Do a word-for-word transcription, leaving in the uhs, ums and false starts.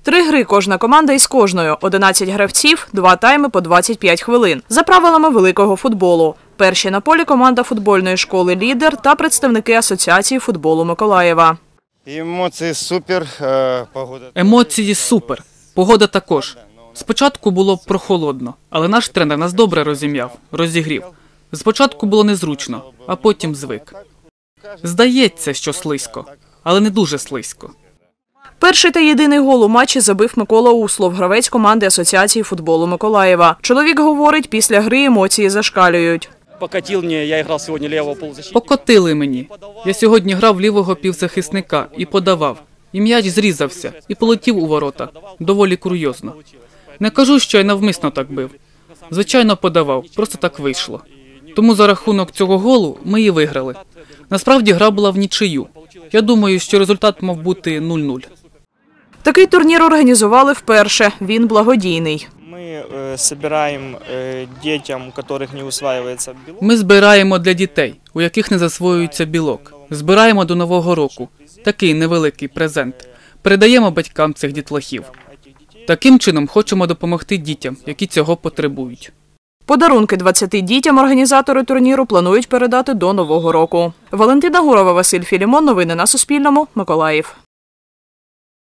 Три гри кожна команда із кожною. одинадцять гравців, два тайми по двадцять п'ять хвилин. За правилами великого футболу. Перші на полі команда футбольної школи «Лідер» та представники Асоціації футболу Миколаєва. Емоції супер, погода. Емоції супер. Погода також. Спочатку було прохолодно, але наш тренер нас добре розім'яв, розігрів. Спочатку було незручно, а потім звик. Здається, що слизько, але не дуже слизько. Перший та єдиний гол у матчі забив Микола Услов, гравець команди Асоціації футболу Миколаєва. Чоловік говорить, після гри емоції зашкалюють. Покатил мне, я играл сегодня левого полузащитника. Покотили мені. Я сьогодні грав лівого півзахисника і подавав. І м'яч зрізався, і полетів у ворота. Доволі курйозно. Не кажу, що я навмисно так бив. Звичайно, подавав, просто так вийшло. Тому за рахунок цього голу ми і виграли. Насправді гра була в нічию. Я думаю, що результат мав бути нуль-нуль. Такий турнір організували вперше. Він благодійний. Ми збираємо дітям, у яких не усвоюється білок. Ми збираємо для дітей, у яких не засвоюється білок. Збираємо до Нового року. Такий невеликий презент. Передаємо батькам цих дітлахів. Таким чином хочемо допомогти дітям, які цього потребують. Подарунки двадцяти дітям організатори турніру планують передати до Нового року. Валентина Гурова, Василь Філімон. Новини на Суспільному. Миколаїв.